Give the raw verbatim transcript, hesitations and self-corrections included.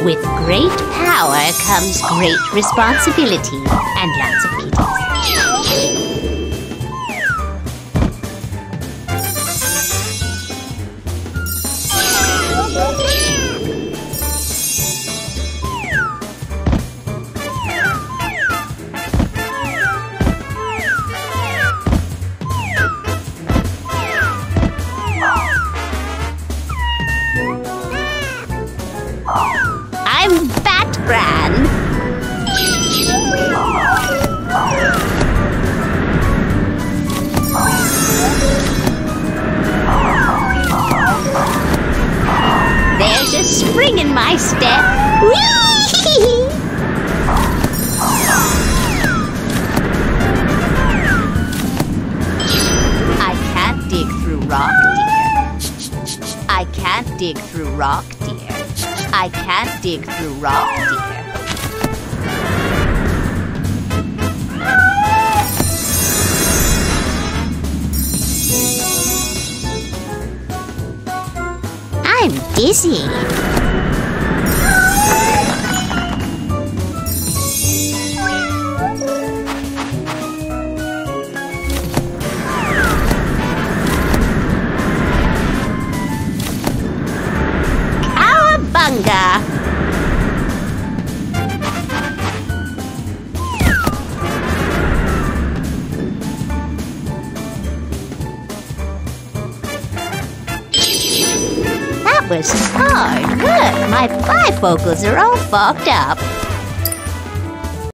With great power comes great responsibility and lots of pities. I'm Batbran. There's a spring in my step. Whee! I can't dig through rock, dear. I can't dig through rock, dear. I can't dig through rock, dear. I'm dizzy. Cowabunga! That was hard work. My bifocals are all fogged up.